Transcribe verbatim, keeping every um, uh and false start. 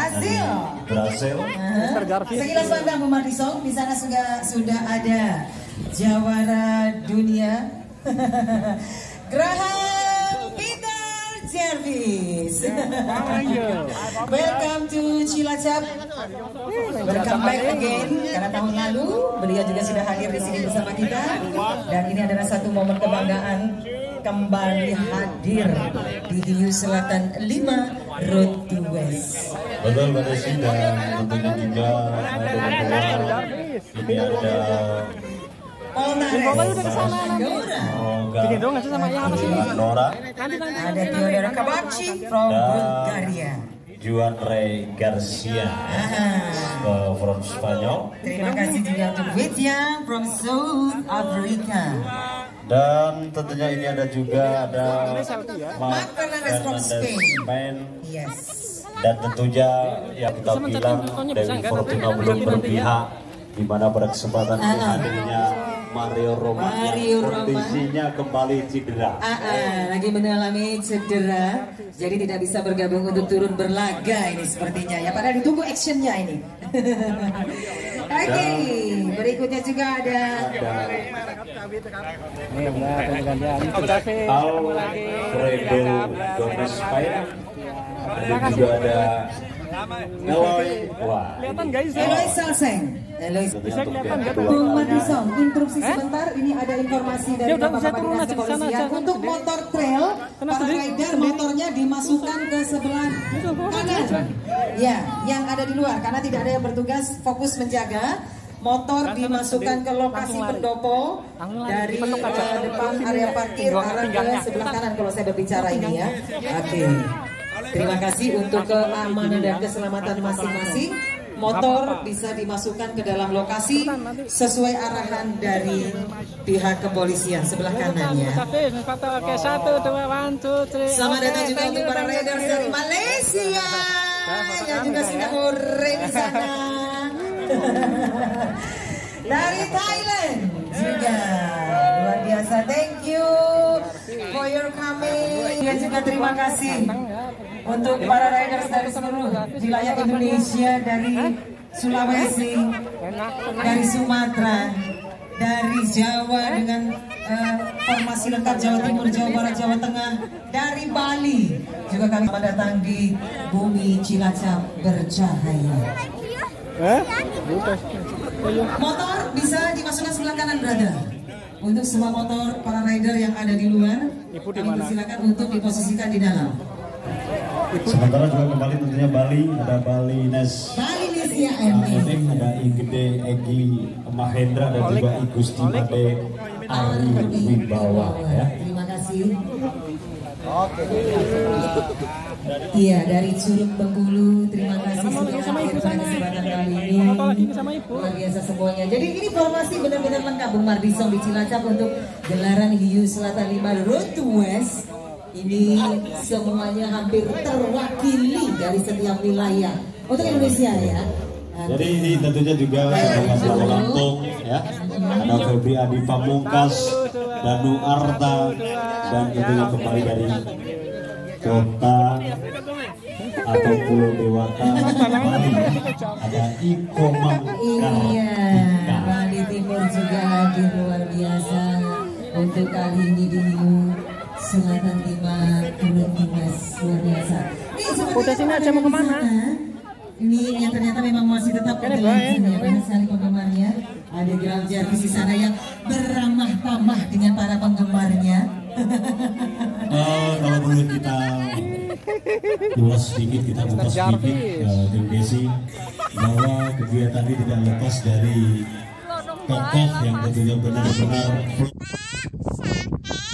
Brasil. Brasil. Uh, sekilas pandang Bu Mardison, di sana sudah sudah ada jawara dunia Graham Peter Jervis. Welcome to Cilacap. Welcome back again. Karena tahun lalu beliau juga sudah hadir di sini bersama kita, dan ini adalah satu momen kebanggaan kembali hadir di Hiu Selatan lima Road to West. Betul Mbak Desi, dan tentunya juga ada ini ada Oh, udah kesana nanti. Bikin dong nggak sih sama yang apa sih? Nora. Ada Theodora Kabachi from Bulgaria. Juan Rey Garcia uh, from Spanyol. Terima kasih juga untuk Witya from South Africa. Dan tentunya ini ada juga ada Mark Fernandez from Spain. Yes. Dan tentunya yang kita bilang Dewi Fortuna belum berpihak, di mana pada kesempatan ini hadirnya Mario Roma yang kondisinya kembali cedera. Ah, ah, lagi mengalami cedera, jadi tidak bisa bergabung untuk turun berlaga ini sepertinya ya. Padahal ditunggu actionnya ini. Oke, okay, berikutnya juga ada. Alfredo Gomez Paya. Dan juga ada Eloy, wah, kelihatan guys, Eloy Salseng. Eloy, bisa kelihatan gak tuh? Bu Mardison, interupsi sebentar. Ini ada informasi dari Bapak Kapolres Kepolisian untuk motor trail. Para rider motornya dimasukkan ke sebelah kanan. Ya, yang ada di luar karena tidak ada yang bertugas fokus menjaga. Motor dimasukkan ke lokasi pendopo dari uh, depan area parkir arah ke sebelah kanan kalau saya berbicara ini ya. Oke. Okay. Terima kasih untuk keamanan dan keselamatan masing-masing. Motor bisa dimasukkan ke dalam lokasi sesuai arahan dari pihak kepolisian sebelah kanannya. Selamat datang juga untuk para riders dari Malaysia yang juga Singapura di sana. Dari Thailand juga luar biasa. Thank you for your coming. Dan juga terima kasih untuk para riders dari seluruh wilayah Indonesia, dari Sulawesi, dari Sumatera, dari Jawa dengan uh, formasi lengkap Jawa Timur, Jawa Barat, Jawa Tengah, dari Bali juga kami mendatangi bumi Cilacap bercahaya. Motor bisa dimasukkan sebelah kanan, brother. Untuk semua motor para rider yang ada di luar, kami persilakan untuk diposisikan di dalam. Sementara juga kembali tentunya Bali, ada Bali Nes, Bali Nes ya, ada Igede Egi Mahendra dan juga Igusti Made Ari Wibawa ya. Terima kasih. Oke. Iya, dari Curug Bengkulu, terima kasih sudah hadir pada kesempatan kali ini. Luar biasa semuanya. Jadi ini formasi benar-benar lengkap Bung Mardison di Cilacap untuk gelaran Hiu Selatan lima Road to West. Ini semuanya hampir terwakili dari setiap wilayah untuk Indonesia ya. Jadi ini tentunya juga Mas Lampung ya. Ada Febri Adi Pamungkas, Danu Arta, dan tentunya kembali dari kota atau Pulau Dewata Bali. Ada Iko Mangka. Iya, Bali Timur juga hadir luar biasa untuk kali ini di Selatan lima Road to West, luar biasa. Udah sini aja mau kemana? Ini yang ternyata memang masih tetap di dalam sini ya, banyak sekali penggemarnya. Ada Graham Jervis di sana yang beramah tamah dengan para penggemarnya. Oh, kalau boleh kita ulas sedikit, kita ulas sedikit, Tim Desi, bahwa kegiatan ini tidak lepas dari tokoh yang tentunya benar-benar